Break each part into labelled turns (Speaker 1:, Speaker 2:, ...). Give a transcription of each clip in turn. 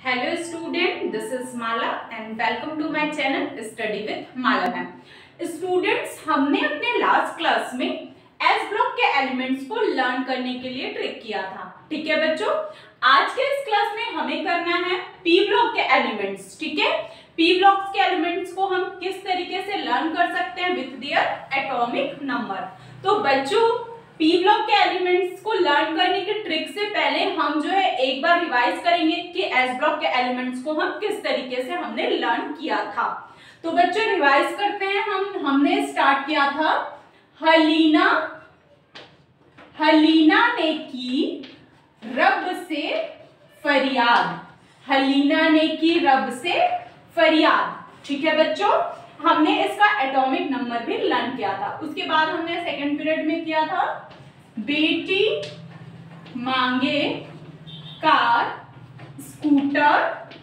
Speaker 1: Hello student, this is Mala and welcome to my channel Study with Mala ma'am. Students, हमने अपने last class में S block के elements को learn करने के लिए ट्रिक किया था। ठीक है बच्चों, आज के इस क्लास में हमें करना है पी ब्लॉक के एलिमेंट्स। ठीक है, पी ब्लॉक्स के एलिमेंट्स को हम किस तरीके से लर्न कर सकते हैं विथ देयर एटॉमिक नंबर। तो बच्चों, पी ब्लॉक के एलिमेंट्स को लर्न करने की ट्रिक से पहले हम जो है एक बार रिवाइज करेंगे कि एस ब्लॉक के एलिमेंट्स को हम किस तरीके से हमने लर्न किया था। तो बच्चों रिवाइज करते हैं। हमने स्टार्ट किया था हलीना ने की रब से फरियाद। हलीना ने की रब से फरियाद। ठीक है बच्चों, हमने इसका एटॉमिक नंबर भी लर्न किया था। उसके बाद हमने सेकंड पीरियड में किया था बेटी मांगे कार स्कूटर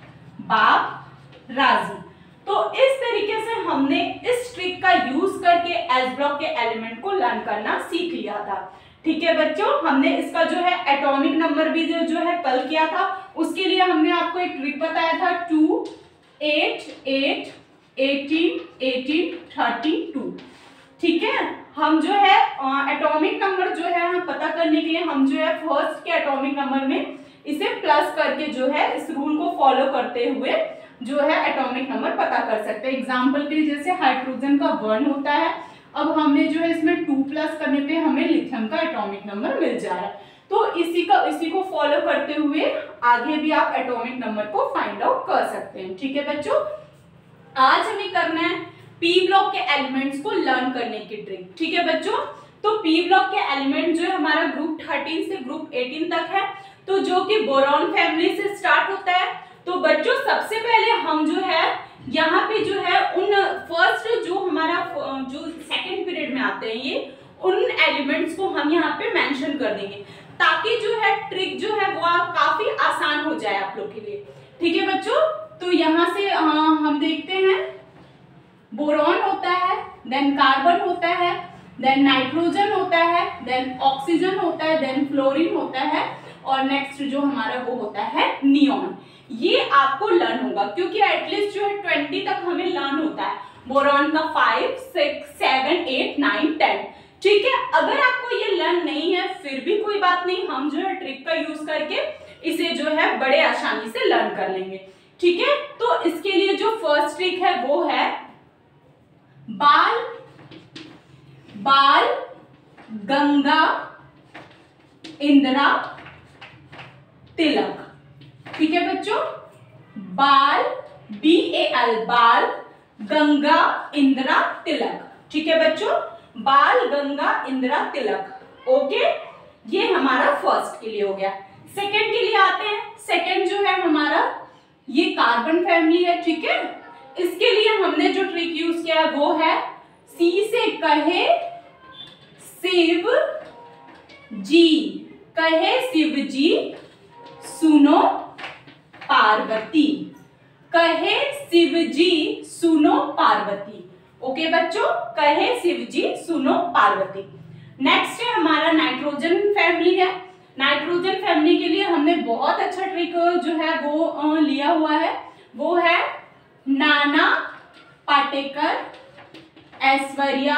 Speaker 1: बाप राजी। तो इस तरीके से हमने इस ट्रिक का यूज करके एस ब्लॉक के एलिमेंट को लर्न करना सीख लिया था। ठीक है बच्चों, हमने इसका जो है एटॉमिक नंबर भी जो है कल किया था। उसके लिए हमने आपको एक ट्रिक बताया था 2 8 8 18 18 32। ठीक है, हम जो है एटॉमिक नंबर जो है हम पता करने के लिए हम जो है फर्स्ट के एटॉमिक नंबर में इसे प्लस करके जो है इस रूल को फॉलो करते हुए जो है एटॉमिक नंबर पता कर सकते हैं। एग्जांपल के लिए जैसे हाइड्रोजन का 1 होता है, अब हमने जो है इसमें 2 प्लस करने पे हमें लिथियम का एटॉमिक नंबर मिल जा रहा है। तो इसी को फॉलो करते हुए आगे भी आप एटॉमिक नंबर को फाइंड आउट कर सकते हैं। ठीक है बच्चों, आज हमें करना है पी ब्लॉक के एलिमेंट्स को लर्न करने की ट्रिक। ठीक है बच्चों, तो पी ब्लॉक के एलिमेंट जो है हमारा ग्रुप 13 से ग्रुप 18 तक है, तो जो कि बोरॉन फैमिली से स्टार्ट होता है। तो बच्चों सबसे पहले हम जो है यहाँ पे जो है उन फर्स्ट जो हमारा जो सेकंड पीरियड में आते हैं ये उन एलिमेंट्स को हम यहाँ पे मेंशन कर देंगे, ताकि जो है ट्रिक जो है वो काफी आसान हो जाए आप लोग के लिए। ठीक है बच्चों, तो यहाँ से हम देखते हैं बोरॉन होता है, देन कार्बन होता है, देन नाइट्रोजन होता है, देन ऑक्सीजन होता है, देन फ्लोरीन होता है और नेक्स्ट जो हमारा वो होता है नियॉन। ये आपको लर्न होगा क्योंकि एटलीस्ट जो है 20 तक हमें लर्न होता है। बोरॉन का 5 6 7 8 9 10। ठीक है, अगर आपको ये लर्न नहीं है फिर भी कोई बात नहीं, हम जो है ट्रिक का यूज करके इसे जो है बड़े आसानी से लर्न कर लेंगे। ठीक है, तो इसके लिए जो फर्स्ट ट्रिक है वो है बाल गंगा इंदिरा तिलक। ठीक है बच्चों, BAL बाल गंगा इंदिरा तिलक। ठीक है बच्चों, बाल गंगा इंदिरा तिलक। ओके, ये हमारा फर्स्ट के लिए हो गया। सेकंड के लिए आते हैं। सेकंड जो है हमारा ये कार्बन फैमिली है। ठीक है, इसके लिए हमने जो ट्रिक यूज किया है वो है सी से कहे शिव जी। कहे शिव जी सुनो पार्वती। कहे शिव जी सुनो पार्वती। ओके बच्चों, कहे शिव जी सुनो पार्वती। नेक्स्ट है हमारा नाइट्रोजन फैमिली है। नाइट्रोजन फैमिली के लिए हमने बहुत अच्छा ट्रिक जो है वो लिया हुआ है, वो है नाना पाटेकर ऐश्वर्या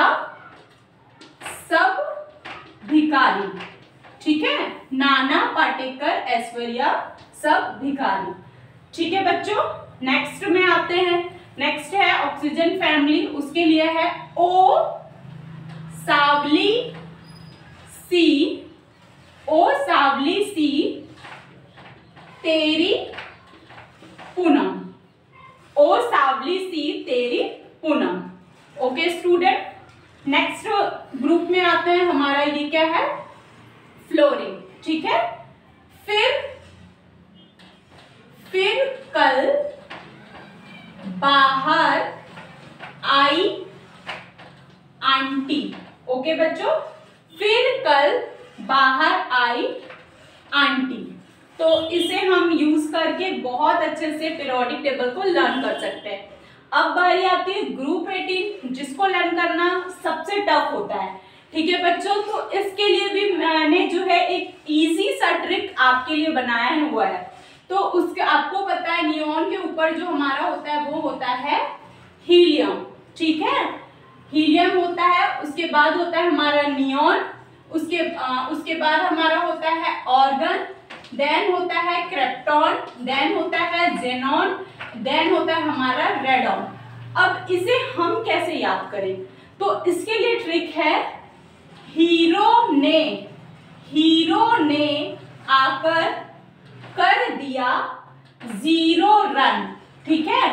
Speaker 1: सब भिखारी। ठीक है, नाना पाटेकर ऐश्वर्या सब भिखारी। ठीक है बच्चों, नेक्स्ट में आते हैं। नेक्स्ट है ऑक्सीजन फैमिली, उसके लिए है ओ सावली सी तेरी पूनम। ओ सावली सी तेरी पूनम। ओके स्टूडेंट, नेक्स्ट ग्रुप में आते हैं। हमारा ये क्या है, फ्लोरीन। ठीक है, फिर कल बाहर आई आंटी। ओके बच्चों, फिर कल बाहर आई आंटी। तो इसे हम यूज करके बहुत अच्छे से पीरियोडिक टेबल को लर्न कर सकते हैं। अब बारी आती है ग्रुप 18, जिसको लर्न करना सबसे टफ होता है। ठीक है बच्चों, तो इसके लिए भी मैंने जो है एक इजी सा ट्रिक आपके लिए बनाया हुआ है। तो उसके आपको पता है नियॉन के ऊपर जो हमारा होता है वो होता है हीलियम, ठीक है, हीलियम होता है, उसके बाद होता है हमारा नियॉन, उसके बाद हमारा होता है ऑर्गन, देन होता है क्रिप्टॉन, देन होता है जेनॉन, देन होता है हमारा रेडॉन। अब इसे हम कैसे याद करें, तो इसके लिए ट्रिक है, हीरो ने आकर कर दिया 0 रन, ठीक है,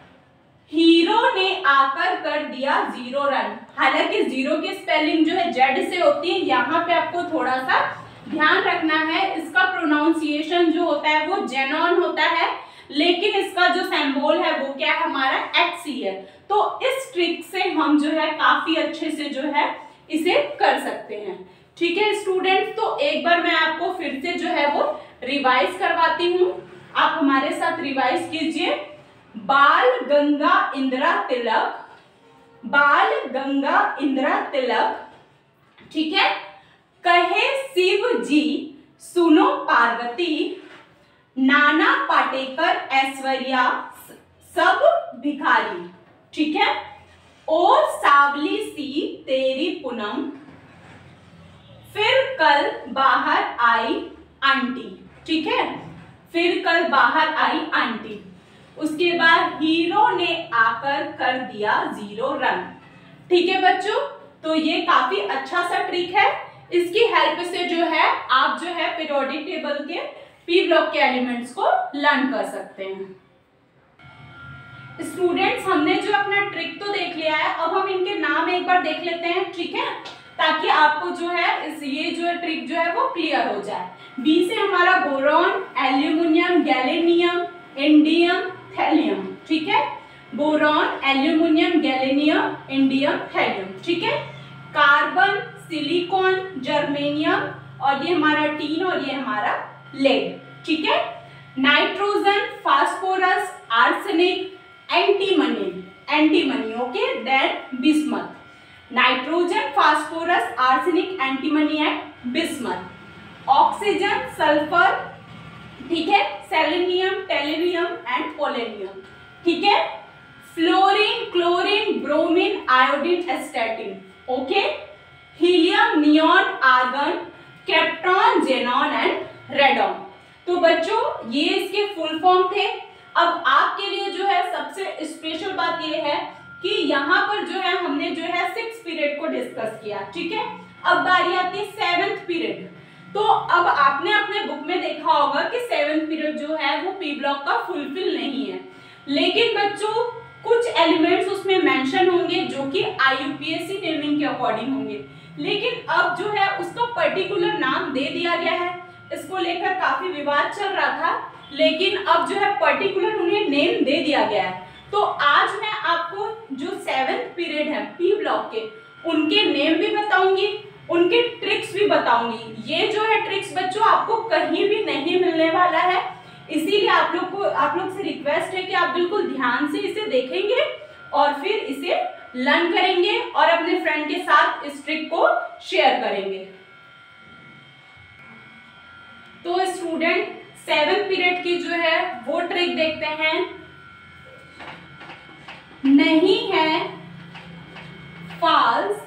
Speaker 1: हीरो ने आकर कर दिया 0 रन। हालांकि 0 की स्पेलिंग जो है जेड से होती है, यहाँ पे आपको थोड़ा सा ध्यान रखना है, इसका प्रोनाउंसिएशन जो होता है वो जेनॉन होता है, लेकिन इसका जो सिंबल है वो क्या है हमारा एक्सी है। तो इस ट्रिक से हम जो है काफी अच्छे से जो है इसे कर सकते हैं, ठीक है स्टूडेंट। तो एक बार मैं आपको फिर से जो है वो रिवाइज करवाती हूँ, आप हमारे साथ रिवाइज कीजिए। बाल गंगा इंदिरा तिलक, बाल गंगा इंदिरा तिलक, ठीक है, कहे शिव जी सुनो पार्वती, नाना पाटेकर ऐश्वर्या सब भिखारी, ठीक है, ओ सावली सी तेरी पूनम, फिर कल बाहर आई आंटी, ठीक है, फिर कल बाहर आई आंटी। उसके बाद हीरो ने आकर कर दिया 0 रन, ठीक है बच्चों। तो ये काफी अच्छा सा ट्रिक है, इसकी हेल्प से जो है आप जो है पीरियोडिक टेबल के पी ब्लॉक के एलिमेंट्स को लर्न कर सकते हैं। स्टूडेंट्स हमने जो अपना ट्रिक तो देख लिया है, अब हम इनके नाम एक बार देख लेते हैं, ठीक है, ताकि आपको जो है ये जो ट्रिक जो है वो क्लियर हो जाए। बी से हमारा boron, aluminium, gallium, indium, thallium, ठीक है, boron, aluminium, gallium, indium, thallium, ठीक है, कार्बन, सिलिकॉन, जर्मेनियम, और ये हमारा टीन और ये हमारा लेड, ठीक है, nitrogen, phosphorus, arsenic, antimony, okay, then bismuth, nitrogen, phosphorus, arsenic, antimony and bismuth, oxygen, sulphur, ठीक है, सेलेनियम, टेलिनियम एंड पोलेनियम, ठीक है, fluorine, chlorine, bromine, iodine, astatine, okay, helium, neon, argon, krypton, xenon and radon. तो बच्चों ये इसके full form थे। अब आपके लिए जो है सबसे स्पेशल बात ये है कि यहाँ पर जो है हमने जो है 6th पीरियड को डिस्कस किया, ठीक है, अब बारी आती है 7th पीरियड। तो अब आपने अपने बुक में देखा होगा कि 7th पीरियड जो है वो पी ब्लॉक का फुलफिल नहीं है, लेकिन बच्चों कुछ एलिमेंट्स उसमें मेंशन होंगे जो कि IUPAC नेमिंग के अकॉर्डिंग होंगे, लेकिन अब जो है उसका पर्टिकुलर नाम दे दिया गया है। इसको लेकर काफी विवाद चल रहा था, लेकिन अब जो है पर्टिकुलर उन्हें नेम दे दिया गया है। तो आज मैं आपको जो 7th पीरियड है पी ब्लॉक के, उनके नेम भी बताऊंगी, उनके ट्रिक्स भी बताऊंगी। ये जो है ट्रिक्स बच्चों आपको कहीं भी नहीं मिलने वाला है, इसीलिए आप लोग से रिक्वेस्ट है कि आप बिल्कुल ध्यान से इसे देखेंगे और फिर इसे लर्न करेंगे और अपने फ्रेंड के साथ इस ट्रिक को शेयर करेंगे। तो स्टूडेंट 7th पीरियड की जो है वो ट्रिक देखते हैं। नहीं है फॉल्स,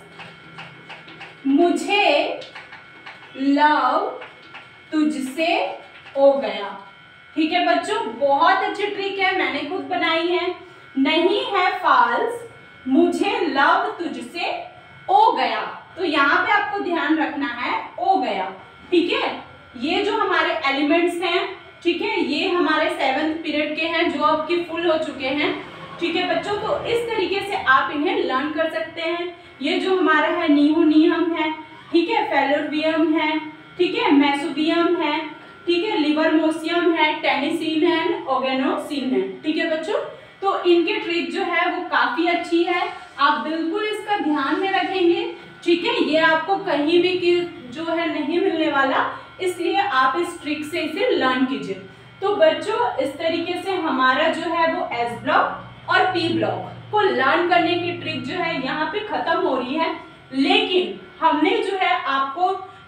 Speaker 1: मुझे लव तुझसे हो गया, ठीक है बच्चों, बहुत अच्छी ट्रिक है, मैंने खुद बनाई है। नहीं है फॉल्स, मुझे लव तुझसे हो गया, तो यहाँ पे आपको ध्यान रखना है हो गया, ठीक है। ये जो हमारे एलिमेंट्स हैं, ठीक है, ये हमारे 7th पीरियड के हैं जो अब की फुल हो चुके हैं, ठीक है बच्चों। तो इस तरीके से आप इन्हें लर्न कर सकते हैं। ये जो हमारा है नियोनियम है, ठीक है, फेलोरबियम है, ठीक है, मेसोबियम है, ठीक है, लिवरमोसियम है, टेनिसिन है, ऑर्गेनोसिन है, ठीक है बच्चों। तो इनके ट्रिक जो है वो काफी अच्छी है, आप बिल्कुल इसका ध्यान में रखेंगे, ठीक है, ये आपको कहीं भी जो है नहीं मिलने वाला, इसलिए आप इस ट्रिक से इसे लर्न कीजिए। तो बच्चों इस तरीके से हमारा जो है वो एस ब्लॉक और पी ब्लॉक को लर्न करने की ट्रिक जो है यहाँ पे खत्म हो रही है, लेकिन हमने जो है आपको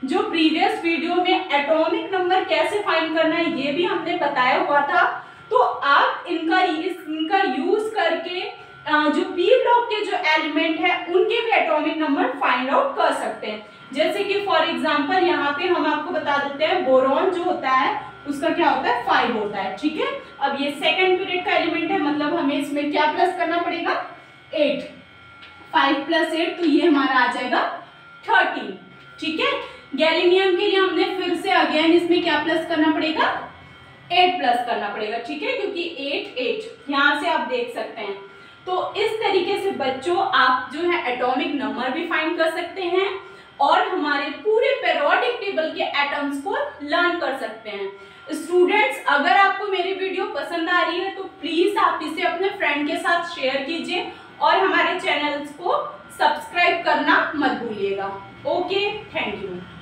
Speaker 1: जो प्रीवियस वीडियो में एटॉमिक नंबर कैसे फाइंड करना है ये भी हमने बताया हुआ था। तो आप इनका यूज करके जो पी ब्लॉक के जो एलिमेंट है उनके भी एटॉमिक नंबर फाइंड आउट कर सकते हैं। जैसे कि फॉर एग्जांपल यहाँ पे हम आपको बता देते हैं बोरॉन जो होता है उसका क्या होता है 5 होता है, ठीक है। अब ये सेकंड पीरियड का एलिमेंट है, मतलब हमें इसमें क्या प्लस करना पड़ेगा 8, 5 + 8 तो ये हमारा आ जाएगा 13, ठीक है। गैलीनियम के लिए हमने फिर से अगेन इसमें क्या प्लस करना पड़ेगा 8 प्लस करना पड़ेगा, ठीक है, क्योंकि 8 8 यहाँ से आप देख सकते हैं। तो इस तरीके से बच्चों आप जो है एटॉमिक नंबर भी फाइंड कर सकते हैं और हमारे पूरे पीरियोडिक टेबल के एटम्स को लर्न कर सकते हैं। स्टूडेंट्स, अगर आपको मेरी वीडियो पसंद आ रही है तो प्लीज आप इसे अपने फ्रेंड के साथ शेयर कीजिए और हमारे चैनल्स को सब्सक्राइब करना मत भूलिएगा। Okay, thank you.